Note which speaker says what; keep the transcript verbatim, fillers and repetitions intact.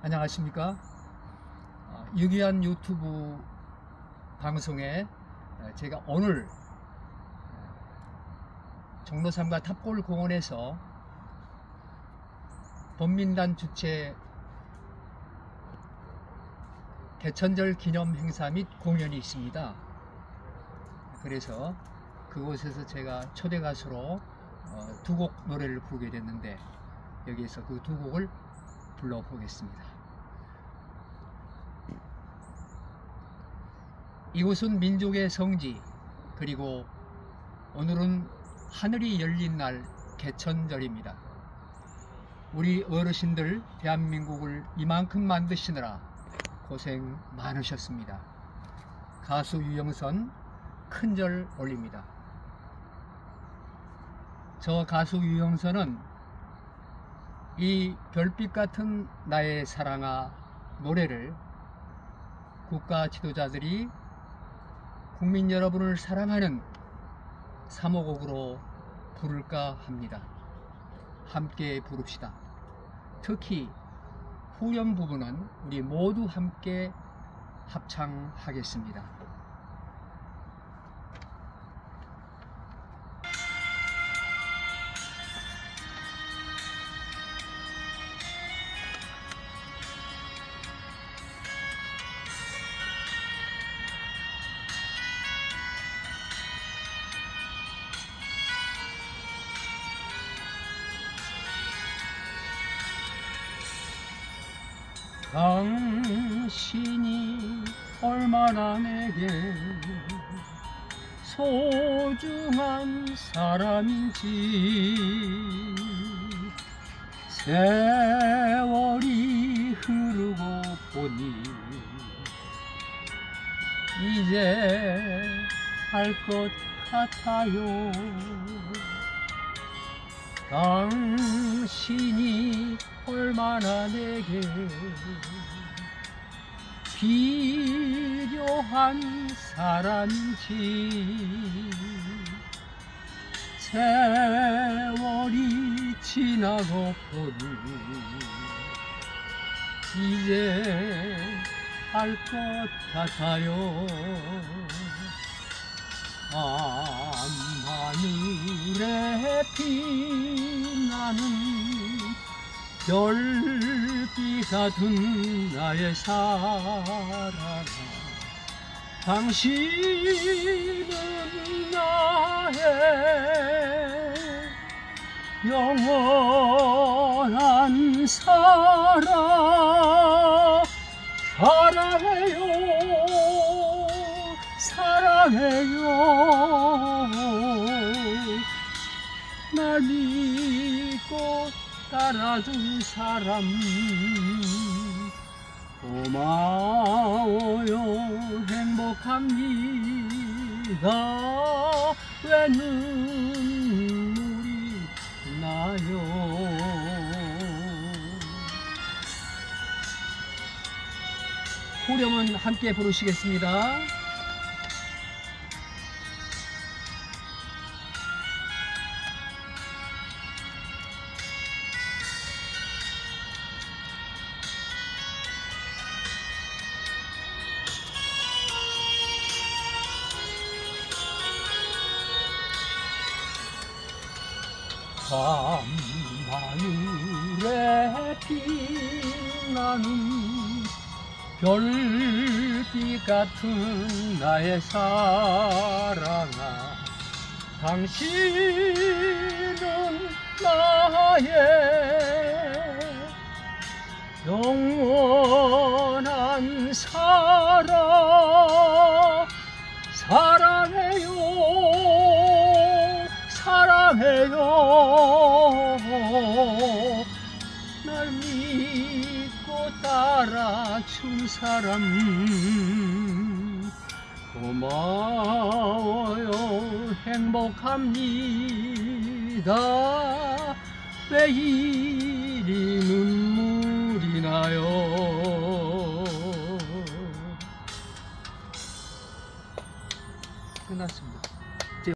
Speaker 1: 안녕하십니까. 유기한 유튜브 방송에 제가 오늘 종로삼가 탑골공원에서 범민단 주최 개천절 기념 행사 및 공연이 있습니다. 그래서 그곳에서 제가 초대 가수로 두 곡 노래를 부르게 됐는데, 여기에서 그 두 곡을 불러보겠습니다. 이곳은 민족의 성지, 그리고 오늘은 하늘이 열린 날 개천절입니다. 우리 어르신들 대한민국을 이만큼 만드시느라 고생 많으셨습니다. 가수 유영선 큰절 올립니다. 저 가수 유영선은 이 별빛 같은 나의 사랑아 노래를 국가 지도자들이 국민 여러분을 사랑하는 사모곡으로 부를까 합니다. 함께 부릅시다. 특히 후렴 부분은 우리 모두 함께 합창하겠습니다. 당신이 얼마나 내게 소중한 사람인지 세월이 흐르고 보니 이제 알 것 같아요. 당신이 얼마나 내게 필요한 사람인지 세월이 지나고 보니 이제 알 것 같아요. 밤하늘에 빛나는 별빛 같은 나의 사랑아, 당신은 나의 영원한 사랑. 사랑해요, 사랑해요. 날 믿고 따라준 사람 고마워요. 행복합니다. 왜 눈물이 나요. 후렴은 함께 부르시겠습니다. 밤하늘에 빛나는 별빛 같은 나의 사랑아, 당신은 나의 영원한 사랑. 사랑해요, 사랑해요. 날 믿고 따라준 사람 고마워요. 행복합니다. 왜 이리 눈물이 나요. 끝났습니다.